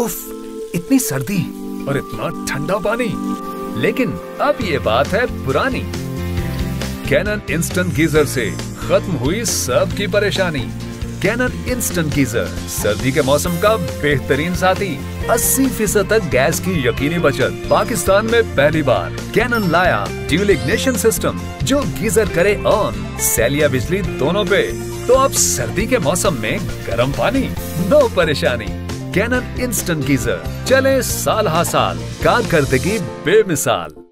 उफ, इतनी सर्दी और इतना ठंडा पानी। लेकिन अब ये बात है पुरानी। कैनन इंस्टेंट गीजर से खत्म हुई सबकी परेशानी। कैनन इंस्टेंट गीजर सर्दी के मौसम का बेहतरीन साथी। 80% तक गैस की यकीनी बचत। पाकिस्तान में पहली बार कैनन लाया ड्यूल इग्निशन सिस्टम, जो गीजर करे ऑन, सेल या बिजली दोनों पे। तो अब सर्दी के मौसम में गर्म पानी, नो परेशानी। कैनन इंस्टेंट गीजर चले साल हा साल, कारकर्दगी बेमिसाल।